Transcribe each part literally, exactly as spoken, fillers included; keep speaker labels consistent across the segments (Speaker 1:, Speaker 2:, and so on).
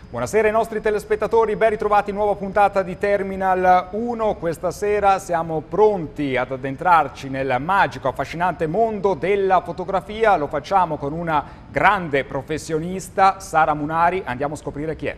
Speaker 1: Buonasera ai nostri telespettatori, ben ritrovati in nuova puntata di Terminal uno. Questa sera siamo pronti ad addentrarci nel magico, affascinante mondo della fotografia. Lo facciamo con una grande professionista, Sara Munari. Andiamo a scoprire chi è.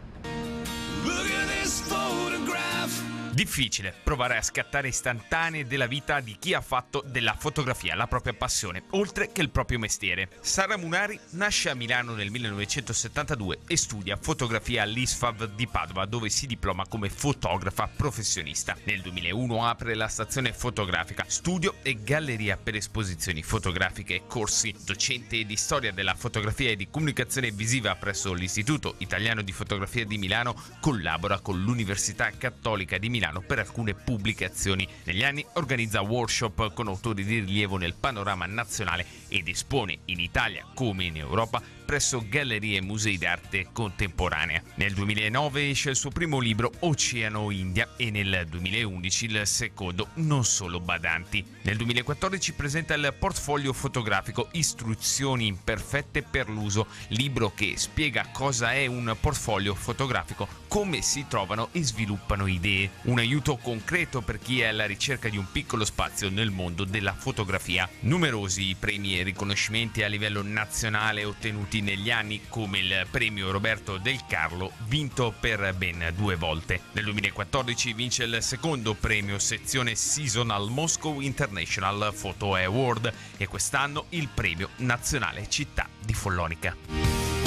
Speaker 2: Difficile provare a scattare istantanee della vita di chi ha fatto della fotografia la propria passione, oltre che il proprio mestiere. Sara Munari nasce a Milano nel millenovecentosettantadue e studia fotografia all'I S F A V di Padova, dove si diploma come fotografa professionista. Nel duemilauno apre la stazione fotografica, studio e galleria per esposizioni fotografiche e corsi. Docente di storia della fotografia e di comunicazione visiva presso l'Istituto Italiano di Fotografia di Milano, collabora con l'Università Cattolica di Milano per alcune pubblicazioni. Negli anni organizza workshop con autori di rilievo nel panorama nazionale ed espone in Italia come in Europa presso gallerie e musei d'arte contemporanea. Nel duemilanove esce il suo primo libro Oceano India e nel duemilaundici il secondo Non solo badanti. Nel duemilaquattordici presenta il portfolio fotografico Istruzioni imperfette per l'uso, libro che spiega cosa è un portfolio fotografico, come si trovano e sviluppano idee. Un aiuto concreto per chi è alla ricerca di un piccolo spazio nel mondo della fotografia. Numerosi i premi e riconoscimenti a livello nazionale ottenuti negli anni, come il premio Roberto Del Carlo, vinto per ben due volte. Nel duemilaquattordici vince il secondo premio sezione Seasonal Moscow International Photo Award e quest'anno il premio nazionale Città di Follonica.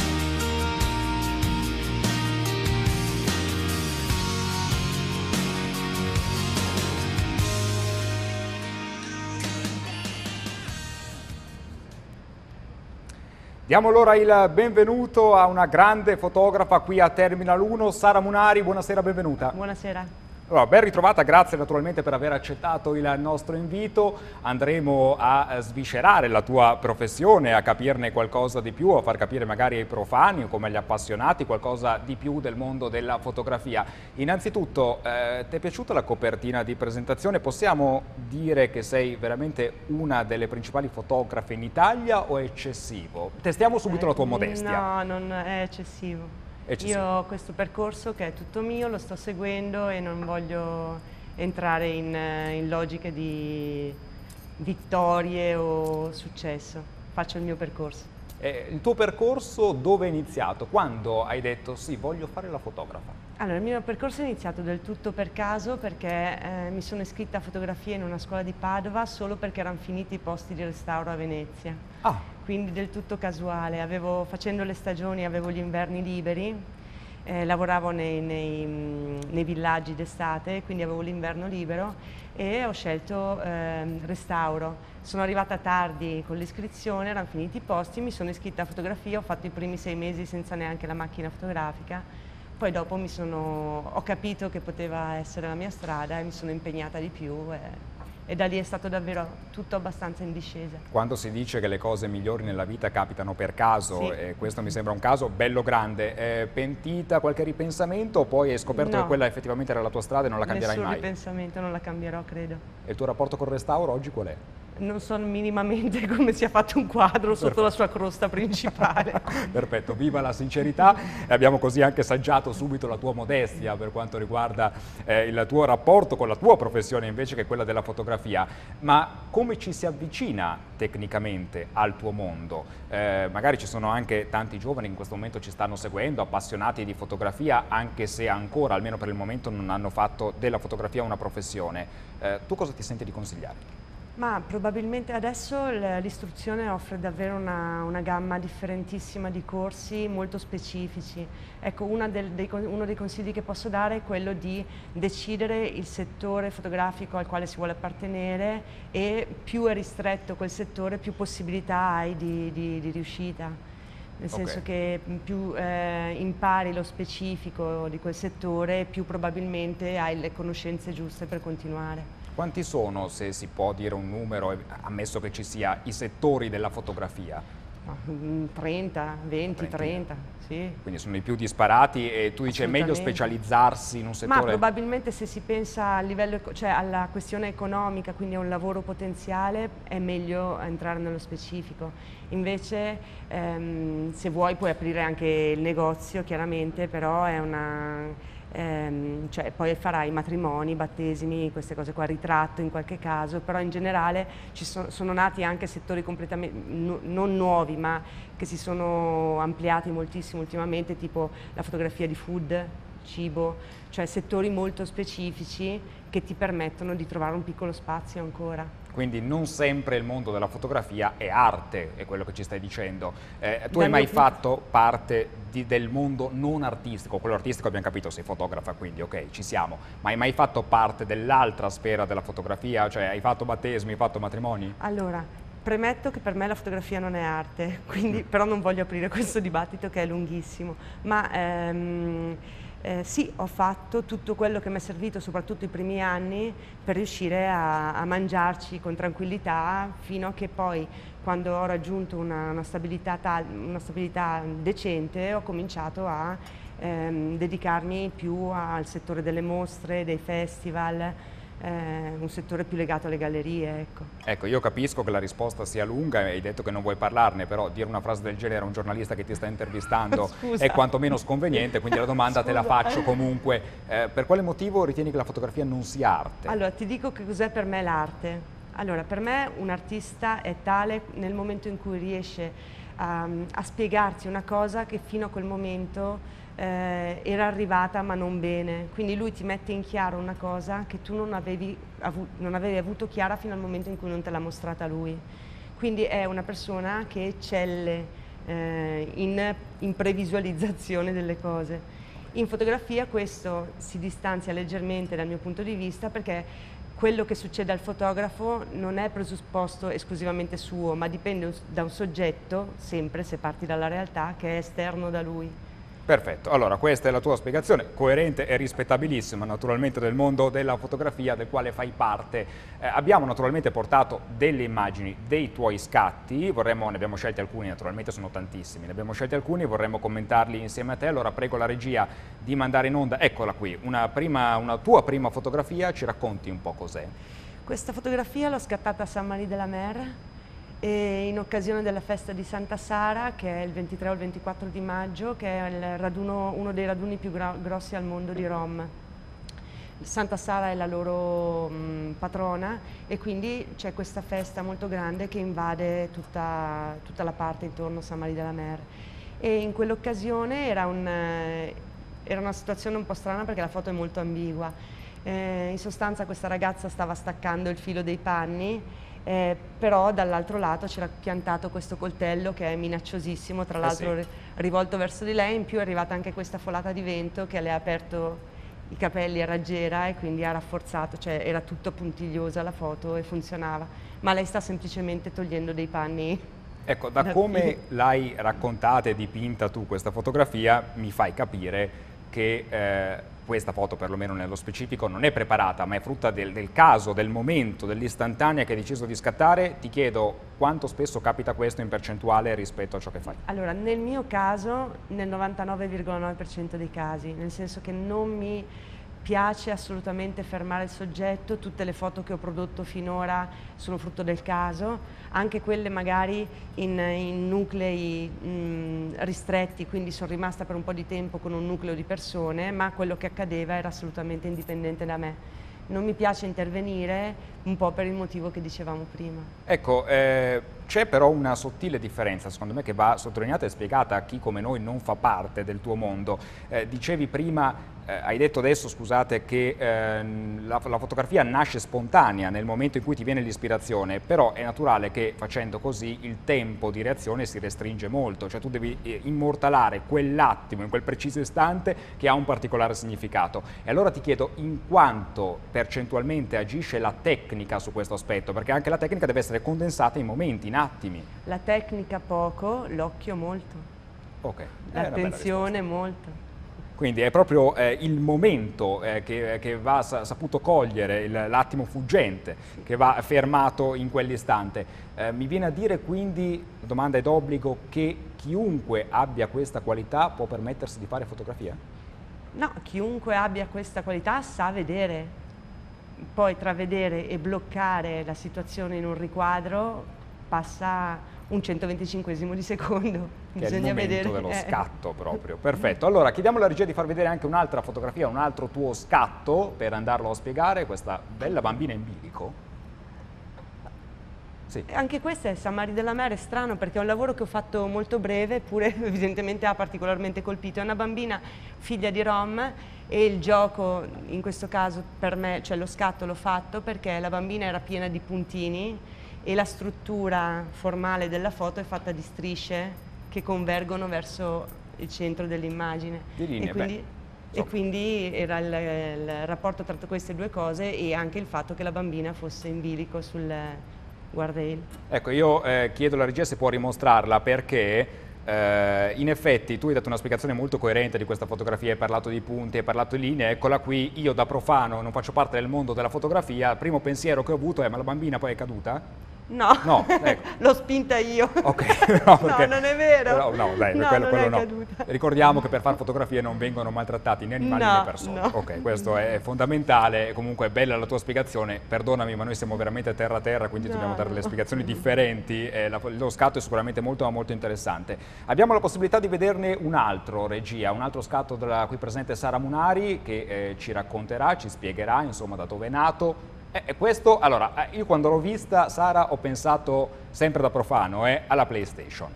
Speaker 1: Diamo allora il benvenuto a una grande fotografa qui a Terminal uno, Sara Munari. Buonasera, benvenuta.
Speaker 3: Buonasera.
Speaker 1: Allora, ben ritrovata, grazie naturalmente per aver accettato il nostro invito. Andremo a sviscerare la tua professione, a capirne qualcosa di più, a far capire magari ai profani o come agli appassionati qualcosa di più del mondo della fotografia. Innanzitutto, eh, ti è piaciuta la copertina di presentazione? Possiamo dire che sei veramente una delle principali fotografe in Italia o è eccessivo? Testiamo subito la tua modestia.
Speaker 3: No, non è eccessivo. Io ho questo percorso che è tutto mio, lo sto seguendo e non voglio entrare in, in logiche di vittorie o successo. Faccio il mio percorso.
Speaker 1: Eh, il tuo percorso dove è iniziato? Quando hai detto sì, voglio fare la fotografa?
Speaker 3: Allora, il mio percorso è iniziato del tutto per caso perché eh, mi sono iscritta a fotografia in una scuola di Padova solo perché erano finiti i posti di restauro a Venezia.
Speaker 1: Ah.
Speaker 3: Quindi del tutto casuale. Avevo, facendo le stagioni avevo gli inverni liberi, eh, lavoravo nei, nei, nei villaggi d'estate, quindi avevo l'inverno libero e ho scelto eh, restauro. Sono arrivata tardi con l'iscrizione, erano finiti i posti, mi sono iscritta a fotografia, ho fatto i primi sei mesi senza neanche la macchina fotografica. Poi dopo mi sono, ho capito che poteva essere la mia strada e mi sono impegnata di più e, e da lì è stato davvero tutto abbastanza in discesa.
Speaker 1: Quando si dice che le cose migliori nella vita capitano per caso, sì. E questo mi sembra un caso bello grande, eh, pentita, qualche ripensamento o poi hai scoperto
Speaker 3: no.
Speaker 1: che quella effettivamente era la tua strada e non la cambierai
Speaker 3: Nessun
Speaker 1: mai?
Speaker 3: Nessun ripensamento, non la cambierò, credo.
Speaker 1: E il tuo rapporto col restauro oggi qual è?
Speaker 3: Non so minimamente come sia fatto un quadro sotto Perfetto. La sua crosta principale.
Speaker 1: Perfetto, viva la sincerità e abbiamo così anche saggiato subito la tua modestia per quanto riguarda eh, il tuo rapporto con la tua professione invece che quella della fotografia. Ma come ci si avvicina tecnicamente al tuo mondo? Eh, magari ci sono anche tanti giovani che in questo momento ci stanno seguendo, appassionati di fotografia, anche se ancora, almeno per il momento, non hanno fatto della fotografia una professione. Eh, tu cosa ti senti di consigliare?
Speaker 3: Ma probabilmente adesso l'istruzione offre davvero una, una gamma differentissima di corsi molto specifici. Ecco, una del, dei, uno dei consigli che posso dare è quello di decidere il settore fotografico al quale si vuole appartenere e più è ristretto quel settore, più possibilità hai di, di, di riuscita. Nel senso okay. che più eh, impari lo specifico di quel settore, più probabilmente hai le conoscenze giuste per continuare.
Speaker 1: Quanti sono, se si può dire un numero, ammesso che ci sia, i settori della fotografia?
Speaker 3: trenta, venti, trenta, sì.
Speaker 1: Quindi sono i più disparati e tu dici è meglio specializzarsi in un settore?
Speaker 3: Ma probabilmente se si pensa a livello, cioè alla questione economica, quindi a un lavoro potenziale, è meglio entrare nello specifico. Invece ehm, se vuoi puoi aprire anche il negozio, chiaramente, però è una... Ehm, cioè, poi farai matrimoni, battesimi, queste cose qua, ritratto in qualche caso, però in generale ci sono, sono nati anche settori completamente no, non nuovi, ma che si sono ampliati moltissimo ultimamente, tipo la fotografia di food, cibo, cioè settori molto specifici che ti permettono di trovare un piccolo spazio ancora.
Speaker 1: Quindi non sempre il mondo della fotografia è arte, è quello che ci stai dicendo. Eh, tu
Speaker 3: Dal
Speaker 1: hai mai
Speaker 3: mio
Speaker 1: fatto parte di, del mondo non artistico? Quello artistico abbiamo capito, sei fotografa, quindi ok, ci siamo. Ma hai mai fatto parte dell'altra sfera della fotografia? Cioè hai fatto battesimi, hai fatto matrimoni?
Speaker 3: Allora, premetto che per me la fotografia non è arte, quindi, mm. però non voglio aprire questo dibattito che è lunghissimo. Ma ehm, Eh, sì, ho fatto tutto quello che mi è servito, soprattutto i primi anni, per riuscire a, a mangiarci con tranquillità, fino a che poi, quando ho raggiunto una, una, stabilità, tal, una stabilità decente, ho cominciato a ehm, dedicarmi più al settore delle mostre, dei festival, eh, un settore più legato alle gallerie. Ecco.
Speaker 1: Ecco, io capisco che la risposta sia lunga, hai detto che non vuoi parlarne, però dire una frase del genere a un giornalista che ti sta intervistando è quantomeno sconveniente, quindi la domanda Scusa. te la faccio comunque. Eh, per quale motivo ritieni che la fotografia non sia arte?
Speaker 3: Allora, ti dico che cos'è per me l'arte. Allora, per me un artista è tale nel momento in cui riesce a, a spiegarti una cosa che fino a quel momento Eh, era arrivata ma non bene, quindi lui ti mette in chiaro una cosa che tu non avevi, avu non avevi avuto chiara fino al momento in cui non te l'ha mostrata lui. Quindi è una persona che eccelle eh, in, in previsualizzazione delle cose. In fotografia questo si distanzia leggermente dal mio punto di vista, perché quello che succede al fotografo non è presupposto esclusivamente suo, ma dipende da un soggetto, sempre se parti dalla realtà, che è esterno da lui.
Speaker 1: Perfetto, allora questa è la tua spiegazione, coerente e rispettabilissima naturalmente del mondo della fotografia del quale fai parte. Eh, abbiamo naturalmente portato delle immagini dei tuoi scatti, vorremmo, ne abbiamo scelti alcuni, naturalmente sono tantissimi, ne abbiamo scelti alcuni, vorremmo commentarli insieme a te, allora prego la regia di mandare in onda, eccola qui, una, prima, una tua prima fotografia, ci racconti un po' cos'è? Questa fotografia l'ho scattata a San Marie de la Mer, e in occasione della festa di Santa Sara, che è il ventitré o il ventiquattro di maggio, che è il raduno, uno dei raduni più grossi al mondo di Rom. Santa Sara è la loro mh, patrona e quindi c'è questa festa molto grande che invade tutta, tutta la parte intorno a San Marie de la Mer. E in quell'occasione era, un, eh, era una situazione un po' strana perché la foto è molto ambigua. Eh, in sostanza questa ragazza stava staccando il filo dei panni, Eh, però dall'altro lato c'era piantato questo coltello che è minacciosissimo, tra l'altro eh sì. rivolto verso di lei, in più è arrivata anche questa folata di vento che le ha aperto i capelli a raggiera e quindi ha rafforzato, cioè era tutto puntigliosa la foto e funzionava, ma lei sta semplicemente togliendo dei panni. Ecco, da come l'hai raccontata e dipinta tu questa fotografia mi fai capire che eh, questa foto, perlomeno nello specifico, non è preparata, ma è frutta del, del caso, del momento, dell'istantanea che hai deciso di scattare. Ti chiedo quanto spesso capita questo in percentuale rispetto a ciò che fai? Allora, nel mio caso, nel novantanove virgola nove per cento dei casi, nel senso che non mi piace assolutamente fermare il soggetto, tutte le foto che ho prodotto finora sono frutto del caso, anche quelle magari in, in nuclei mh, ristretti, quindi sono rimasta per un po' di tempo con un nucleo di persone, ma quello che accadeva era assolutamente indipendente da me. Non mi piace intervenire, un po' per il motivo che dicevamo prima. Ecco, eh, c'è però una sottile differenza, secondo me, che va sottolineata e spiegata a chi come noi non fa parte del tuo mondo. Eh, dicevi prima, eh, hai detto adesso, scusate, che eh, la, la fotografia nasce spontanea nel momento in cui ti viene l'ispirazione, però è naturale che facendo così il tempo di reazione si restringe molto, cioè tu devi eh, immortalare quell'attimo, in quel preciso istante che ha un particolare significato. E allora ti chiedo in quanto percentualmente agisce la tecnica su questo aspetto, perché anche la tecnica deve essere condensata in momenti, in attimi. La tecnica poco, l'occhio molto. Ok. L'attenzione molto. Quindi è proprio eh, il momento eh, che, che va sa saputo cogliere, l'attimo fuggente, che va fermato in quell'istante. Eh, mi viene a dire quindi, domanda è d'obbligo, che chiunque abbia questa qualità può permettersi di fare fotografia?
Speaker 3: No, chiunque abbia questa qualità sa vedere. Poi tra vedere e bloccare la situazione in un riquadro passa un centoventicinquesimo di secondo.
Speaker 1: Che
Speaker 3: Bisogna
Speaker 1: è il momento
Speaker 3: vedere.
Speaker 1: dello
Speaker 3: eh.
Speaker 1: scatto proprio. Perfetto. Allora chiediamo alla regia di far vedere anche un'altra fotografia, un altro tuo scatto per andarlo a spiegare, questa bella bambina in bilico. Sì.
Speaker 3: Anche questo è San Mari della Mare, è strano perché è un lavoro che ho fatto molto breve, eppure evidentemente ha particolarmente colpito. È una bambina figlia di Rom e il gioco in questo caso per me, cioè lo scatto l'ho fatto perché la bambina era piena di puntini e la struttura formale della foto è fatta di strisce che convergono verso il centro dell'immagine.
Speaker 1: Di linee,
Speaker 3: e quindi,
Speaker 1: beh,
Speaker 3: e quindi era il, il rapporto tra queste due cose e anche il fatto che la bambina fosse in bilico sul guardrail.
Speaker 1: Ecco, io eh, chiedo alla regia se può rimostrarla perché eh, in effetti tu hai dato una spiegazione molto coerente di questa fotografia, hai parlato di punti, hai parlato di linee, eccola qui, io da profano non faccio parte del mondo della fotografia, il primo pensiero che ho avuto è ma la bambina poi è caduta?
Speaker 3: No,
Speaker 1: no ecco.
Speaker 3: L'ho spinta io.
Speaker 1: Ok, no, perché...
Speaker 3: no, non è vero.
Speaker 1: No, no, dai,
Speaker 3: no,
Speaker 1: quello,
Speaker 3: non
Speaker 1: quello
Speaker 3: è
Speaker 1: no.
Speaker 3: caduta.
Speaker 1: Ricordiamo che per fare fotografie non vengono maltrattati né animali
Speaker 3: no,
Speaker 1: né persone.
Speaker 3: No.
Speaker 1: Ok, questo è fondamentale, comunque è bella la tua spiegazione, perdonami ma noi siamo veramente terra a terra, quindi no, dobbiamo dare no. delle spiegazioni differenti, eh, la, lo scatto è sicuramente molto molto interessante. Abbiamo la possibilità di vederne un altro, regia, un altro scatto della qui presente Sara Munari che eh, ci racconterà, ci spiegherà insomma da dove è nato. E questo, allora, io quando l'ho vista, Sara, ho pensato, sempre da profano, eh, alla PlayStation.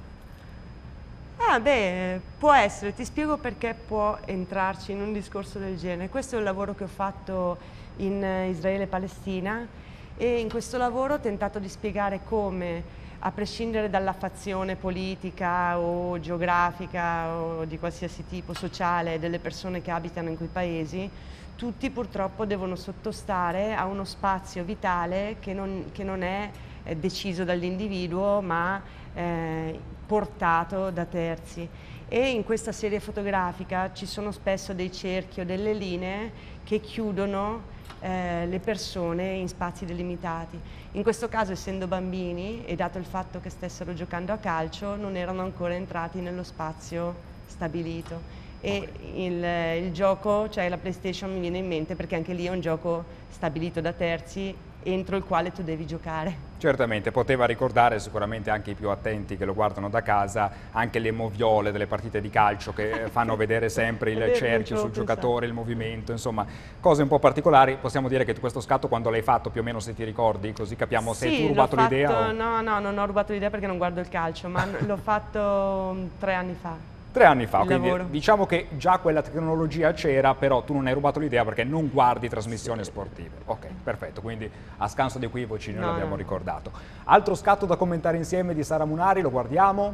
Speaker 3: Ah, beh, può essere, ti spiego perché può entrarci in un discorso del genere. Questo è un lavoro che ho fatto in Israele e Palestina e in questo lavoro ho tentato di spiegare come, a prescindere dalla fazione politica o geografica o di qualsiasi tipo sociale delle persone che abitano in quei paesi, tutti purtroppo devono sottostare a uno spazio vitale che non, che non è eh, deciso dall'individuo ma eh, portato da terzi. E in questa serie fotografica ci sono spesso dei cerchi o delle linee che chiudono eh, le persone in spazi delimitati. In questo caso, essendo bambini e dato il fatto che stessero giocando a calcio, non erano ancora entrati nello spazio stabilito. E il, il gioco, cioè la PlayStation mi viene in mente perché anche lì è un gioco stabilito da terzi entro il quale tu devi giocare.
Speaker 1: Certamente, poteva ricordare sicuramente anche i più attenti che lo guardano da casa, anche le moviole delle partite di calcio che fanno vedere sempre il
Speaker 3: vero,
Speaker 1: cerchio sul giocatore, il movimento, insomma, cose un po' particolari. Possiamo dire che questo scatto quando l'hai fatto più o meno se ti ricordi, così capiamo se
Speaker 3: sì,
Speaker 1: tu hai rubato l'idea
Speaker 3: o...
Speaker 1: o...
Speaker 3: No, no, non ho rubato l'idea perché non guardo il calcio, ma l'ho fatto tre anni fa.
Speaker 1: Tre anni fa, quindi
Speaker 3: lavoro.
Speaker 1: Diciamo che già quella tecnologia c'era, però tu non hai rubato l'idea perché non guardi trasmissioni sportive. Ok, perfetto, quindi a scanso di equivoci noi
Speaker 3: no,
Speaker 1: l'abbiamo
Speaker 3: no.
Speaker 1: ricordato. Altro scatto da commentare insieme di Sara Munari, lo guardiamo?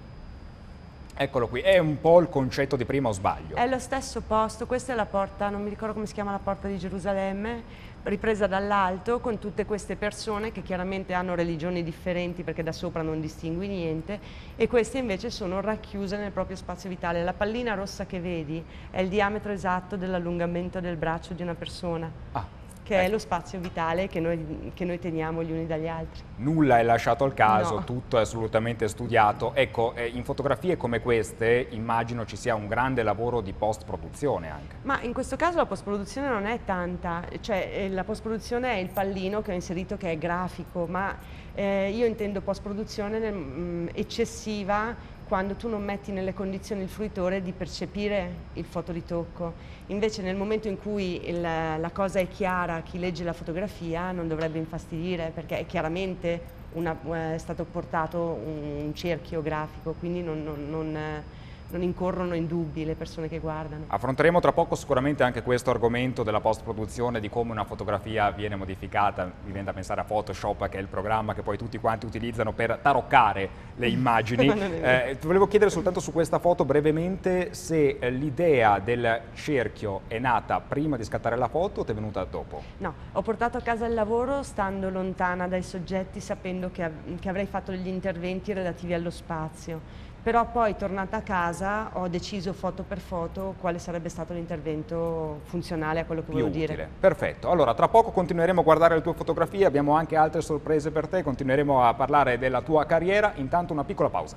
Speaker 1: Eccolo qui, è un po' il concetto di prima o sbaglio?
Speaker 3: È lo stesso posto, questa è la porta, non mi ricordo come si chiama la porta di Gerusalemme, ripresa dall'alto con tutte queste persone che chiaramente hanno religioni differenti perché da sopra non distingui niente e queste invece sono racchiuse nel proprio spazio vitale. La pallina rossa che vedi è il diametro esatto dell'allungamento del braccio di una persona. Ah. Che è lo spazio vitale che noi, che noi teniamo gli uni dagli altri.
Speaker 1: Nulla è lasciato al caso,
Speaker 3: no.
Speaker 1: Tutto è assolutamente studiato. Ecco, eh, in fotografie come queste immagino ci sia un grande lavoro di post-produzione anche.
Speaker 3: Ma in questo caso la post-produzione non è tanta, cioè eh, la post-produzione è il pallino che ho inserito che è grafico, ma eh, io intendo post-produzione eccessiva quando tu non metti nelle condizioni il fruitore di percepire il fotoritocco. Invece nel momento in cui il, la cosa è chiara a chi legge la fotografia non dovrebbe infastidire perché è chiaramente una, è stato portato un cerchio grafico, quindi non, non, non non incorrono in dubbi le persone che guardano.
Speaker 1: Affronteremo tra poco sicuramente anche questo argomento della post-produzione, di come una fotografia viene modificata. Mi viene da pensare a Photoshop, che è il programma che poi tutti quanti utilizzano per taroccare le immagini. eh, ti volevo chiedere soltanto su questa foto brevemente se eh, l'idea del cerchio è nata prima di scattare la foto o ti è venuta dopo?
Speaker 3: No, ho portato a casa il lavoro stando lontana dai soggetti, sapendo che, av che avrei fatto degli interventi relativi allo spazio. Però poi, tornata a casa, ho deciso foto per foto quale sarebbe stato l'intervento funzionale a quello che
Speaker 1: più
Speaker 3: volevo
Speaker 1: utile.
Speaker 3: dire.
Speaker 1: Perfetto, allora tra poco continueremo a guardare le tue fotografie, abbiamo anche altre sorprese per te, continueremo a parlare della tua carriera, intanto una piccola pausa.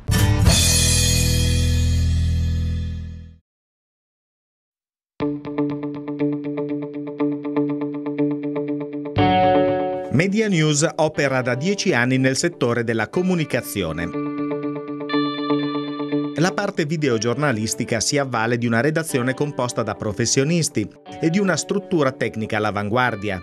Speaker 4: Media News opera da dieci anni nel settore della comunicazione. La parte videogiornalistica si avvale di una redazione composta da professionisti e di una struttura tecnica all'avanguardia.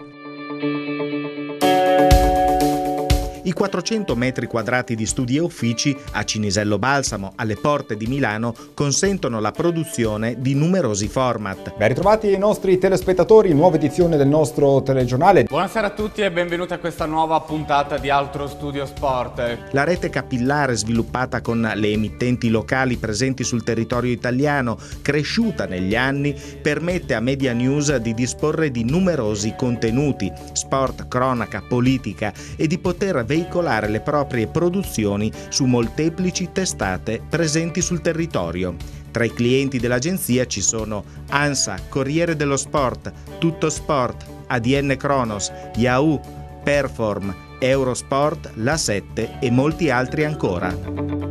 Speaker 4: I quattrocento metri quadrati di studi e uffici a Cinisello Balsamo, alle porte di Milano, consentono la produzione di numerosi format.
Speaker 1: Ben ritrovati ai nostri telespettatori, nuova edizione del nostro telegiornale.
Speaker 5: Buonasera a tutti e benvenuti a questa nuova puntata di Altro Studio Sport.
Speaker 4: La rete capillare sviluppata con le emittenti locali presenti sul territorio italiano, cresciuta negli anni, permette a Media News di disporre di numerosi contenuti, sport, cronaca, politica e di poter veicolare le proprie produzioni su molteplici testate presenti sul territorio. Tra i clienti dell'agenzia ci sono ANSA, Corriere dello Sport, Tutto Sport, A D N Kronos, Yahoo, Perform, Eurosport, La sette e molti altri ancora.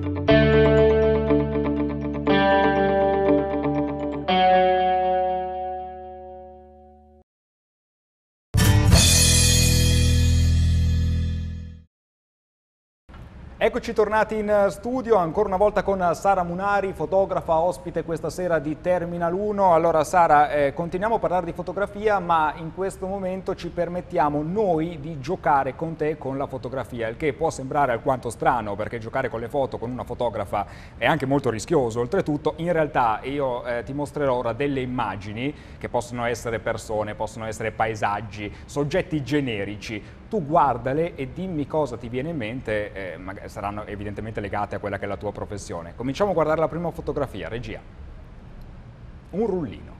Speaker 1: Eccoci tornati in studio, ancora una volta con Sara Munari, fotografa, ospite questa sera di Terminal uno. Allora Sara, eh, continuiamo a parlare di fotografia, ma in questo momento ci permettiamo noi di giocare con te con la fotografia, il che può sembrare alquanto strano, perché giocare con le foto con una fotografa è anche molto rischioso. Oltretutto, in realtà io eh, ti mostrerò ora delle immagini che possono essere persone, possono essere paesaggi, soggetti generici. Tu guardale e dimmi cosa ti viene in mente, eh, magari saranno evidentemente legate a quella che è la tua professione. Cominciamo a guardare la prima fotografia, regia. Un rullino,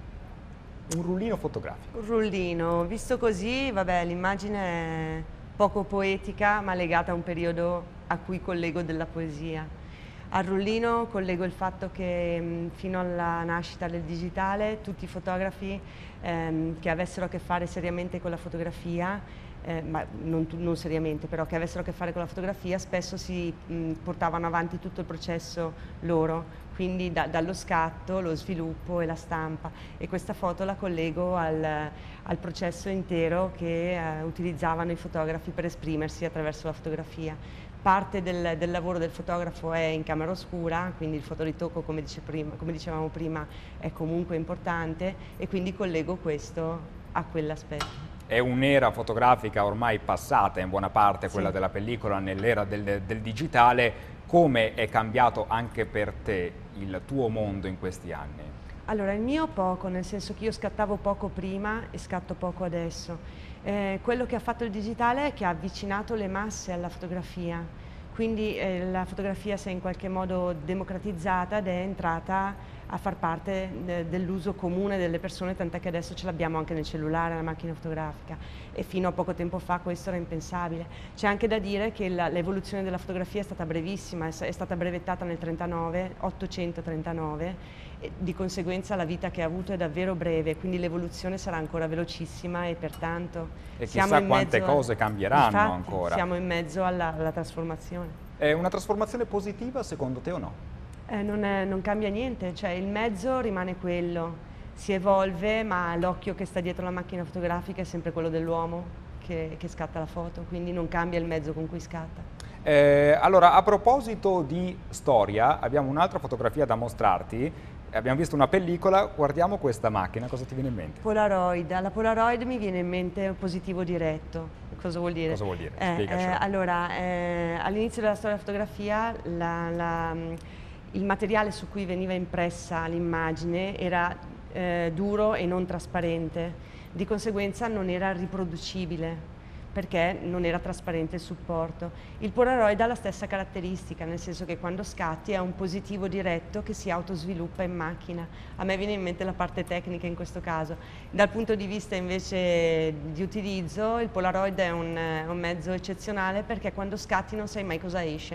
Speaker 1: un rullino fotografico.
Speaker 3: Un rullino, visto così, vabbè, l'immagine è poco poetica, ma legata a un periodo a cui collego della poesia. Al rullino collego il fatto che mh, fino alla nascita del digitale tutti i fotografi ehm, che avessero a che fare seriamente con la fotografia, Eh, ma non, non seriamente, però che avessero a che fare con la fotografia, spesso si mh, portavano avanti tutto il processo loro, quindi da, dallo scatto, lo sviluppo e la stampa, e questa foto la collego al, al processo intero che eh, utilizzavano i fotografi per esprimersi attraverso la fotografia. Parte del, del lavoro del fotografo è in camera oscura, quindi il fotoritocco, come, dice prima, come dicevamo prima, è comunque importante, e quindi collego questo a quell'aspetto.
Speaker 1: È un'era fotografica ormai passata, in buona parte quella
Speaker 3: Sì.
Speaker 1: della pellicola, nell'era del, del digitale. Come è cambiato anche per te il tuo mondo in questi anni?
Speaker 3: Allora, il mio poco, nel senso che io scattavo poco prima e scatto poco adesso. Eh, quello che ha fatto il digitale è che ha avvicinato le masse alla fotografia, quindi eh, la fotografia si è in qualche modo democratizzata ed è entrata a far parte de, dell'uso comune delle persone, tant'è che adesso ce l'abbiamo anche nel cellulare, la macchina fotografica, e fino a poco tempo fa questo era impensabile. C'è anche da dire che l'evoluzione della fotografia è stata brevissima, è, è stata brevettata nel trentanove, ottocentotrentanove, e di conseguenza la vita che ha avuto è davvero breve, quindi l'evoluzione sarà ancora velocissima e pertanto
Speaker 1: E
Speaker 3: siamo
Speaker 1: chissà
Speaker 3: in
Speaker 1: quante
Speaker 3: mezzo a-
Speaker 1: cose cambieranno
Speaker 3: Infatti,
Speaker 1: ancora.
Speaker 3: siamo in mezzo alla, alla trasformazione.
Speaker 1: È una trasformazione positiva secondo te o no?
Speaker 3: Eh, non, è- non cambia niente, cioè il mezzo rimane quello, si evolve, ma l'occhio che sta dietro la macchina fotografica è sempre quello dell'uomo che, che scatta la foto, quindi non cambia il mezzo con cui scatta.
Speaker 1: Eh, allora, a proposito di storia, abbiamo un'altra fotografia da mostrarti. Abbiamo visto una pellicola, guardiamo questa macchina, cosa ti viene in mente?
Speaker 3: Polaroid, alla Polaroid mi viene in mente un positivo diretto. Cosa vuol dire?
Speaker 1: Cosa vuol dire?
Speaker 3: Eh,
Speaker 1: Spiegacelo.
Speaker 3: eh, allora, eh, all'inizio della storia della fotografia la, la, il materiale su cui veniva impressa l'immagine era eh, duro e non trasparente, di conseguenza non era riproducibile perché non era trasparente il supporto. Il Polaroid ha la stessa caratteristica, nel senso che quando scatti è un positivo diretto che si autosviluppa in macchina. A me viene in mente la parte tecnica in questo caso. Dal punto di vista invece di utilizzo, il Polaroid è un, un mezzo eccezionale perché quando scatti non sai mai cosa esce.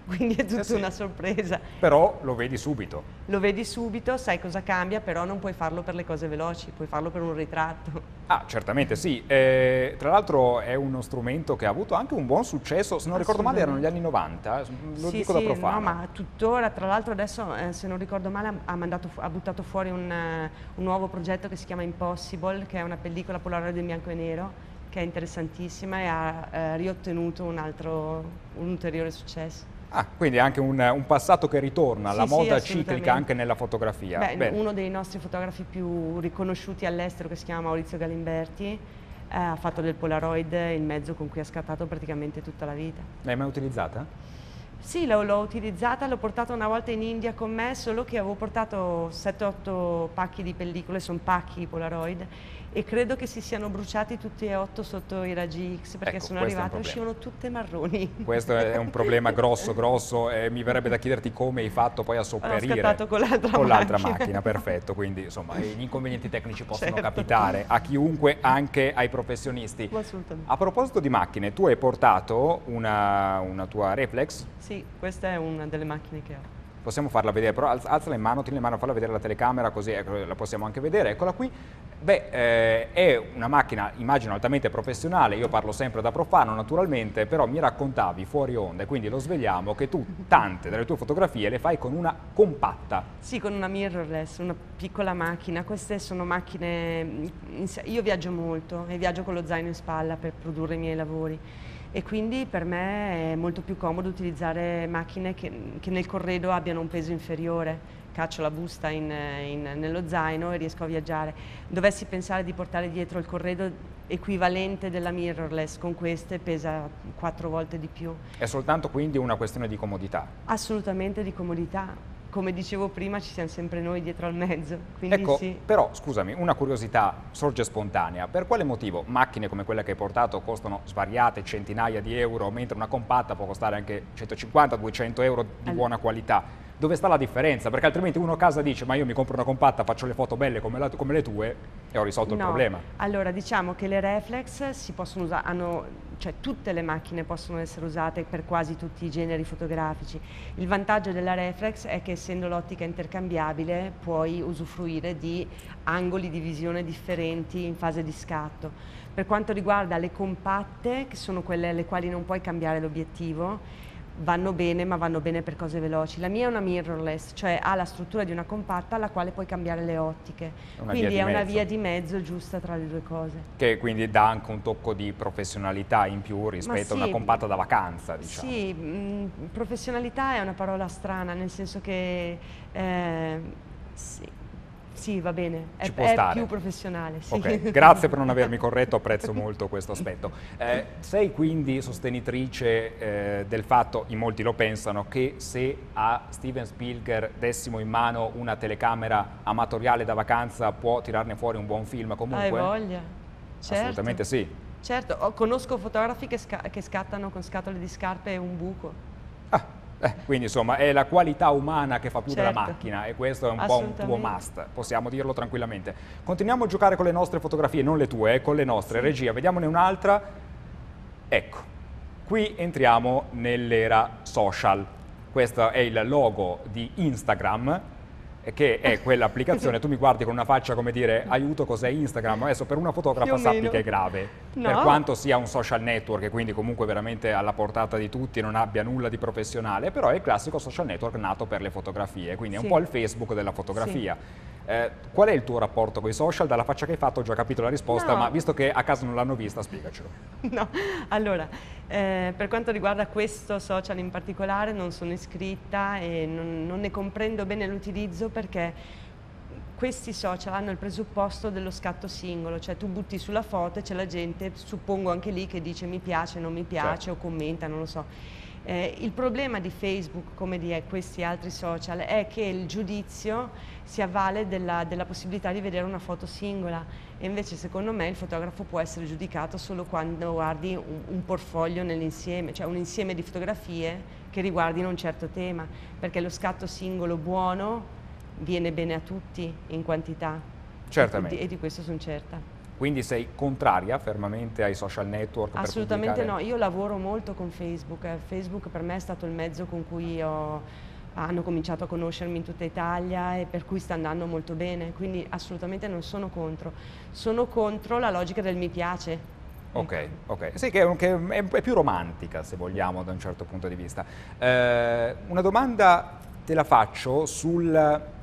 Speaker 3: quindi è tutta
Speaker 1: Eh sì.
Speaker 3: una sorpresa.
Speaker 1: Però lo vedi subito.
Speaker 3: Lo vedi subito, sai cosa cambia, però non puoi farlo per le cose veloci, puoi farlo per un ritratto.
Speaker 1: Ah, certamente sì. Eh, tra l'altro è uno strumento che ha avuto anche un buon successo, se non ricordo male erano gli anni novanta, eh, lo
Speaker 3: Sì,
Speaker 1: dico
Speaker 3: sì,
Speaker 1: da profano.
Speaker 3: no, ma tuttora, tra l'altro adesso, eh, se non ricordo male, ha, ha mandato fu- ha buttato fuori un, eh, un nuovo progetto che si chiama Impossible, che è una pellicola Polaroid in bianco e nero, che è interessantissima e ha eh, riottenuto un altro, un ulteriore successo.
Speaker 1: Ah, quindi anche un, un passato che ritorna,
Speaker 3: Sì,
Speaker 1: la
Speaker 3: sì,
Speaker 1: moda
Speaker 3: assolutamente.
Speaker 1: ciclica anche nella fotografia.
Speaker 3: Beh,
Speaker 1: Bene.
Speaker 3: uno dei nostri fotografi più riconosciuti all'estero, che si chiama Maurizio Galimberti, eh, ha fatto del Polaroid il mezzo con cui ha scattato praticamente tutta la vita.
Speaker 1: L'hai mai utilizzata?
Speaker 3: Sì, l'ho, l'ho utilizzata, l'ho portata una volta in India con me, solo che avevo portato sette otto pacchi di pellicole, sono pacchi di Polaroid, e credo che si siano bruciati tutti e otto sotto i raggi X, perché
Speaker 1: Ecco,
Speaker 3: sono
Speaker 1: questo è un
Speaker 3: arrivate e
Speaker 1: problema.
Speaker 3: uscivano tutte marroni.
Speaker 1: Questo è un problema grosso, grosso, e mi verrebbe da chiederti come hai fatto poi a sopperire
Speaker 3: scattato con l'altra
Speaker 1: con l'altra
Speaker 3: macchina.
Speaker 1: macchina. Perfetto, quindi insomma gli inconvenienti tecnici possono
Speaker 3: Certo.
Speaker 1: capitare a chiunque, anche ai professionisti.
Speaker 3: Assolutamente.
Speaker 1: A proposito di macchine, tu hai portato una, una tua reflex,
Speaker 3: Sì, questa è una delle macchine che ho.
Speaker 1: possiamo farla vedere, però alz- alzala in mano, tieni in mano, falla vedere alla telecamera così ecco, la possiamo anche vedere, eccola qui. Beh, eh, è una macchina, immagino, altamente professionale, io parlo sempre da profano naturalmente, però mi raccontavi fuori onda, e quindi lo svegliamo, che tu tante delle tue fotografie le fai con una compatta.
Speaker 3: Sì, con una mirrorless, una piccola macchina. Queste sono macchine, in sé- io viaggio molto e viaggio con lo zaino in spalla per produrre i miei lavori, e quindi per me è molto più comodo utilizzare macchine che, che nel corredo abbiano un peso inferiore. Caccio la busta in- in- nello zaino e riesco a viaggiare. Dovessi pensare di portare dietro il corredo equivalente della mirrorless, con queste pesa quattro volte di più.
Speaker 1: È soltanto quindi una questione di comodità.
Speaker 3: Assolutamente di comodità. Come dicevo prima, ci siamo sempre noi dietro al mezzo, quindi
Speaker 1: Ecco,
Speaker 3: sì.
Speaker 1: però scusami, una curiosità sorge spontanea. Per quale motivo macchine come quella che hai portato costano svariate centinaia di euro, mentre una compatta può costare anche centocinquanta duecento euro di
Speaker 3: All-
Speaker 1: buona qualità? Dove sta la differenza? Perché altrimenti uno a casa dice ma io mi compro una compatta, faccio le foto belle come, la- come le tue e ho risolto il
Speaker 3: No,
Speaker 1: problema.
Speaker 3: allora diciamo che le reflex si possono usare, hanno, cioè tutte le macchine possono essere usate per quasi tutti i generi fotografici. Il vantaggio della reflex è che, essendo l'ottica intercambiabile, puoi usufruire di angoli di visione differenti in fase di scatto. Per quanto riguarda le compatte, che sono quelle alle quali non puoi cambiare l'obiettivo, vanno bene, ma vanno bene per cose veloci. La mia è una mirrorless, cioè ha la struttura di una compatta alla quale puoi cambiare le ottiche.
Speaker 1: Una
Speaker 3: Quindi
Speaker 1: via
Speaker 3: è
Speaker 1: di
Speaker 3: una
Speaker 1: mezzo.
Speaker 3: via di mezzo giusta tra le due cose.
Speaker 1: Che quindi dà anche un tocco di professionalità in più rispetto a una
Speaker 3: sì,
Speaker 1: compatta da vacanza, diciamo.
Speaker 3: Sì, mh, professionalità è una parola strana, nel senso che eh, sì, sì, va bene, è,
Speaker 1: Ci può
Speaker 3: è
Speaker 1: stare.
Speaker 3: più professionale. Sì.
Speaker 1: Ok, grazie per non avermi corretto, apprezzo molto questo aspetto. Eh, sei quindi sostenitrice eh, del fatto, in molti lo pensano, che se a Steven Spielberg dessimo in mano una telecamera amatoriale da vacanza può tirarne fuori un buon film
Speaker 3: Hai
Speaker 1: comunque?
Speaker 3: voglia? Certo.
Speaker 1: Assolutamente sì.
Speaker 3: Certo, ho- conosco fotografi che, sca- che scattano con scatole di scarpe e un buco.
Speaker 1: Ah, eh, quindi insomma è la qualità umana che fa più della
Speaker 3: Certo.
Speaker 1: macchina, e questo è un po' un tuo
Speaker 3: Assolutamente.
Speaker 1: must, possiamo dirlo tranquillamente. Continuiamo a giocare con le nostre fotografie, non le tue, eh, con le nostre. Regia, vediamone un'altra. Ecco, qui entriamo nell'era social. Questo è il logo di Instagram, eh, che è quell'applicazione. Tu mi guardi con una faccia come dire aiuto, cos'è Instagram? Adesso per una fotografa
Speaker 3: Più o
Speaker 1: sappi
Speaker 3: meno.
Speaker 1: che è grave,
Speaker 3: No.
Speaker 1: per quanto sia un social network e quindi comunque veramente alla portata di tutti, non abbia nulla di professionale, però è il classico social network nato per le fotografie, quindi è un
Speaker 3: Sì.
Speaker 1: po' il Facebook della fotografia. Eh, qual è il tuo rapporto con i social? Dalla faccia che hai fatto ho già capito la risposta,
Speaker 3: No.
Speaker 1: ma visto che a casa non l'hanno vista, spiegacelo.
Speaker 3: No, allora, eh, per quanto riguarda questo social in particolare non sono iscritta e non, non ne comprendo bene l'utilizzo, perché questi social hanno il presupposto dello scatto singolo, cioè tu butti sulla foto e c'è la gente, suppongo anche lì, che dice mi piace, non mi piace,
Speaker 1: Certo.
Speaker 3: o commenta, non lo so. Eh, il problema di Facebook, come di questi altri social, è che il giudizio si avvale della, della possibilità di vedere una foto singola, e invece secondo me il fotografo può essere giudicato solo quando guardi un, un portfolio nell'insieme, cioè un insieme di fotografie che riguardino un certo tema, perché lo scatto singolo buono viene bene a tutti in quantità.
Speaker 1: Certamente.
Speaker 3: E di, e di questo sono certa.
Speaker 1: Quindi sei contraria fermamente ai social network?
Speaker 3: Assolutamente
Speaker 1: per
Speaker 3: no, io lavoro molto con Facebook, eh. Facebook per me è stato il mezzo con cui ho, hanno cominciato a conoscermi in tutta Italia e per cui sta andando molto bene, quindi assolutamente non sono contro, sono contro la logica del mi piace.
Speaker 1: Ok, ok, sì, che, è, che è più romantica se vogliamo da un certo punto di vista. Eh, una domanda te la faccio sul,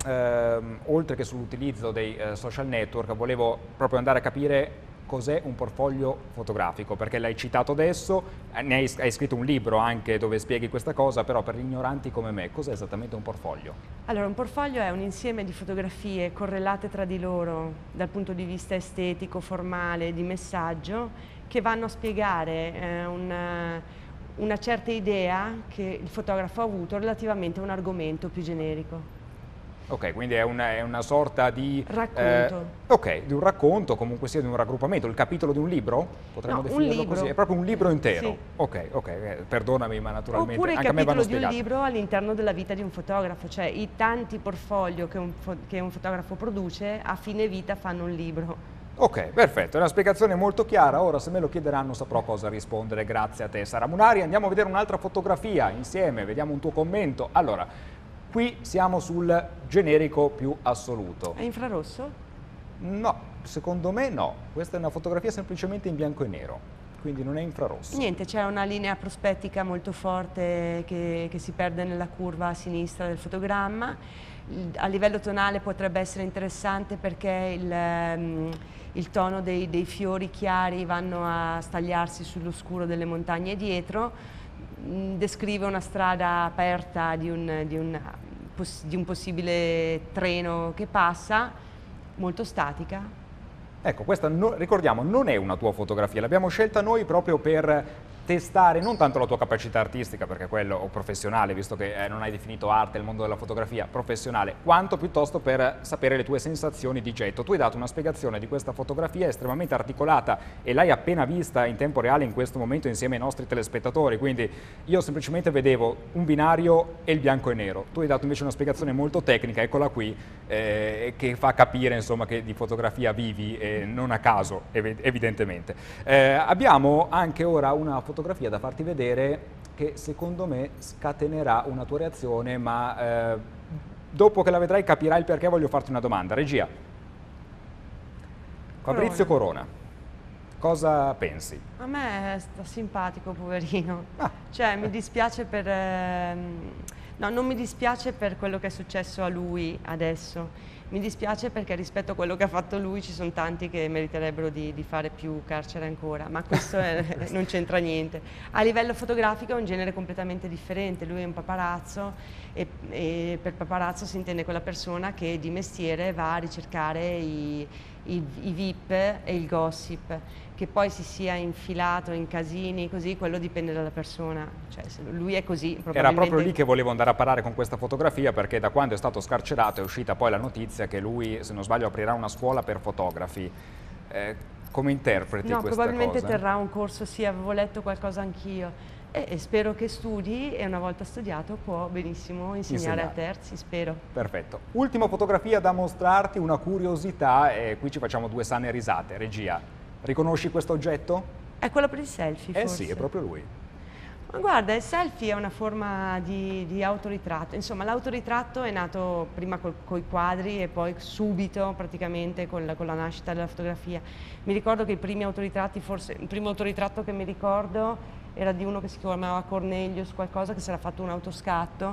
Speaker 1: ehm, oltre che sull'utilizzo dei eh, social network, volevo proprio andare a capire cos'è un portfolio fotografico, perché l'hai citato adesso, eh, ne hai, hai scritto un libro anche dove spieghi questa cosa, però per gli ignoranti come me, cos'è esattamente un portfolio?
Speaker 3: Allora, un portfolio è un insieme di fotografie correlate tra di loro dal punto di vista estetico, formale, di messaggio, che vanno a spiegare eh, una, una certa idea che il fotografo ha avuto relativamente a un argomento più generico.
Speaker 1: Ok, quindi è una, è una sorta di
Speaker 3: racconto.
Speaker 1: Eh, ok, di un racconto, comunque sia di un raggruppamento, il capitolo di un libro? Potremmo
Speaker 3: No,
Speaker 1: definirlo
Speaker 3: un libro.
Speaker 1: così? È proprio un libro intero?
Speaker 3: Sì.
Speaker 1: Ok, ok, eh, perdonami, ma naturalmente
Speaker 3: Oppure il
Speaker 1: anche a me vanno
Speaker 3: capitolo di un
Speaker 1: spiegate.
Speaker 3: libro all'interno della vita di un fotografo, cioè i tanti portfolio che un, fo che un fotografo produce a fine vita fanno un libro.
Speaker 1: Ok, perfetto, è una spiegazione molto chiara, ora se me lo chiederanno saprò cosa rispondere, grazie a te Sara Munari. Andiamo a vedere un'altra fotografia insieme, vediamo un tuo commento. Allora, qui siamo sul generico più assoluto.
Speaker 3: È infrarosso?
Speaker 1: No, secondo me no, questa è una fotografia semplicemente in bianco e nero, quindi non è infrarosso.
Speaker 3: Niente, c'è una linea prospettica molto forte che, che si perde nella curva a sinistra del fotogramma. A livello tonale potrebbe essere interessante perché il, um, il tono dei, dei fiori chiari vanno a stagliarsi sullo scuro delle montagne dietro, mm, descrive una strada aperta di un, di, un, di un possibile treno che passa, molto statica.
Speaker 1: Ecco, questa no, ricordiamo non è una tua fotografia, l'abbiamo scelta noi proprio per testare non tanto la tua capacità artistica, perché quello, o professionale, visto che eh, non hai definito arte il mondo della fotografia, professionale, quanto piuttosto per sapere le tue sensazioni di getto. Tu hai dato una spiegazione di questa fotografia estremamente articolata e l'hai appena vista in tempo reale in questo momento insieme ai nostri telespettatori, quindi io semplicemente vedevo un binario e il bianco e nero. Tu hai dato invece una spiegazione molto tecnica, eccola qui, eh, che fa capire insomma che di fotografia vivi, eh, non a caso ev evidentemente. Eh, abbiamo anche ora una fotografia fotografia da farti vedere che secondo me scatenerà una tua reazione, ma eh, dopo che la vedrai capirai il perché. Voglio farti una domanda. Regia, Fabrizio Corona, cosa pensi?
Speaker 3: A me sta simpatico, poverino.
Speaker 1: Ah.
Speaker 3: Cioè, mi dispiace per... Ehm... No, non mi dispiace per quello che è successo a lui adesso. Mi dispiace perché rispetto a quello che ha fatto lui ci sono tanti che meriterebbero di, di fare più carcere ancora, ma questo è, non c'entra niente. A livello fotografico è un genere completamente differente, lui è un paparazzo e, e per paparazzo si intende quella persona che di mestiere va a ricercare i, i, i V I P e il gossip. Che poi si sia infilato in casini così, quello dipende dalla persona, cioè se lui è così probabilmente...
Speaker 1: Era proprio lì che volevo andare a parare con questa fotografia, perché da quando è stato scarcerato è uscita poi la notizia che lui, se non sbaglio, aprirà una scuola per fotografi. Eh, come interpreti
Speaker 3: no,
Speaker 1: questa cosa? No,
Speaker 3: probabilmente terrà un corso, sì, avevo letto qualcosa anch'io e, e spero che studi e una volta studiato può benissimo insegnare, insegnare. a terzi, spero.
Speaker 1: Perfetto. Ultima fotografia da mostrarti, una curiosità, e qui ci facciamo due sane risate. Regia, riconosci questo oggetto?
Speaker 3: È quello per il selfie,
Speaker 1: eh
Speaker 3: forse?
Speaker 1: Eh sì, è proprio lui.
Speaker 3: Ma guarda, il selfie è una forma di, di autoritratto. Insomma, l'autoritratto è nato prima con i quadri e poi subito praticamente con la, con la nascita della fotografia. Mi ricordo che i primi autoritratti, forse il primo autoritratto che mi ricordo era di uno che si chiamava Cornelius, qualcosa che si era fatto un autoscatto,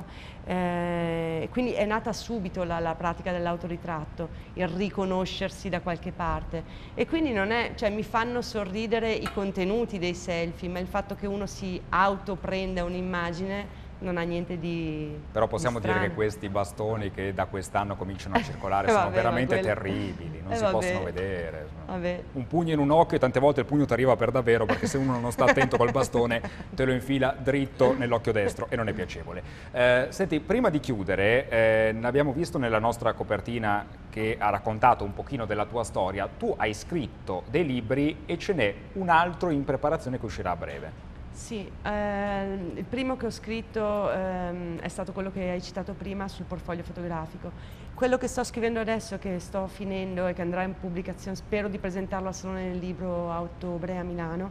Speaker 3: eh, quindi è nata subito la, la pratica dell'autoritratto, il riconoscersi da qualche parte, e quindi non è, cioè mi fanno sorridere i contenuti dei selfie, ma il fatto che uno si autoprenda un'immagine non ha niente di
Speaker 1: Però possiamo
Speaker 3: di
Speaker 1: dire
Speaker 3: strano.
Speaker 1: che questi bastoni che da quest'anno cominciano a circolare
Speaker 3: eh
Speaker 1: sono
Speaker 3: vabbè,
Speaker 1: veramente
Speaker 3: quello...
Speaker 1: terribili, non
Speaker 3: eh
Speaker 1: si
Speaker 3: vabbè.
Speaker 1: possono vedere.
Speaker 3: Vabbè.
Speaker 1: Un pugno in un occhio e tante volte il pugno ti arriva per davvero, perché se uno non sta attento col bastone te lo infila dritto nell'occhio destro e non è piacevole. Eh, senti, prima di chiudere, eh, abbiamo visto nella nostra copertina che ha raccontato un pochino della tua storia. Tu hai scritto dei libri e ce n'è un altro in preparazione che uscirà a breve.
Speaker 3: Sì, eh, il primo che ho scritto ehm, è stato quello che hai citato prima sul portfolio fotografico. Quello che sto scrivendo adesso, che sto finendo e che andrà in pubblicazione, spero di presentarlo al Salone del Libro a ottobre a Milano,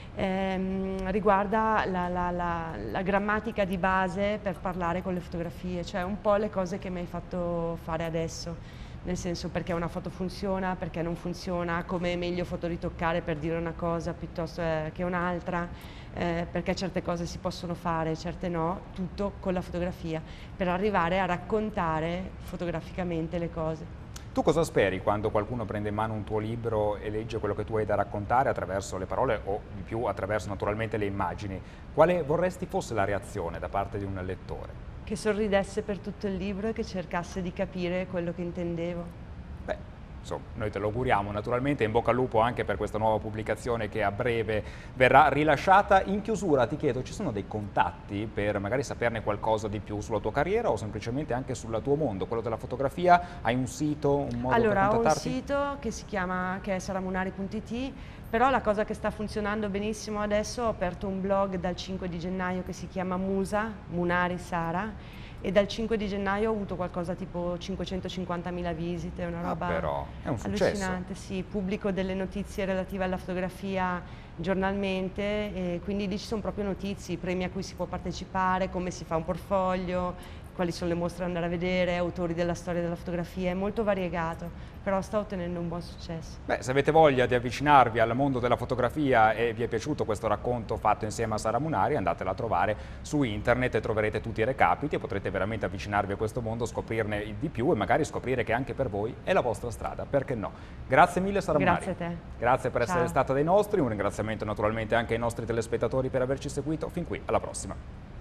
Speaker 3: ehm, riguarda la, la, la, la grammatica di base per parlare con le fotografie, cioè un po' le cose che mi hai fatto fare adesso. Nel senso, perché una foto funziona, perché non funziona, come è meglio fotoritoccare per dire una cosa piuttosto che un'altra, eh, perché certe cose si possono fare, certe no, tutto con la fotografia, per arrivare a raccontare fotograficamente le cose.
Speaker 1: Tu cosa speri quando qualcuno prende in mano un tuo libro e legge quello che tu hai da raccontare attraverso le parole o di più attraverso naturalmente le immagini? Quale vorresti fosse la reazione da parte di un lettore?
Speaker 3: Che sorridesse per tutto il libro e che cercasse di capire quello che intendevo.
Speaker 1: Beh, insomma, noi te lo auguriamo naturalmente, in bocca al lupo anche per questa nuova pubblicazione che a breve verrà rilasciata. In chiusura ti chiedo, ci sono dei contatti per magari saperne qualcosa di più sulla tua carriera o semplicemente anche sul tuo mondo, quello della fotografia? Hai un sito, un modo
Speaker 3: allora,
Speaker 1: per contattarti?
Speaker 3: Allora, ho un sito che si chiama, che è saramunari punto it, però la cosa che sta funzionando benissimo adesso, ho aperto un blog dal cinque di gennaio che si chiama Musa, Munari Sara, e dal cinque di gennaio ho avuto qualcosa tipo cinquecentocinquantamila visite, una roba
Speaker 1: ah, però, è un
Speaker 3: allucinante.
Speaker 1: successo.
Speaker 3: Sì, pubblico delle notizie relative alla fotografia giornalmente e quindi lì ci sono proprio notizie, i premi a cui si può partecipare, come si fa un portfolio, quali sono le mostre da andare a vedere, autori della storia della fotografia, è molto variegato, però sta ottenendo un buon successo.
Speaker 1: Beh, se avete voglia di avvicinarvi al mondo della fotografia e vi è piaciuto questo racconto fatto insieme a Sara Munari, andatela a trovare su internet e troverete tutti i recapiti e potrete veramente avvicinarvi a questo mondo, scoprirne di più e magari scoprire che anche per voi è la vostra strada, perché no? Grazie mille Sara Munari.
Speaker 3: Grazie a te.
Speaker 1: Grazie per
Speaker 3: Ciao.
Speaker 1: essere stata dei nostri, un ringraziamento naturalmente anche ai nostri telespettatori per averci seguito, fin qui, alla prossima.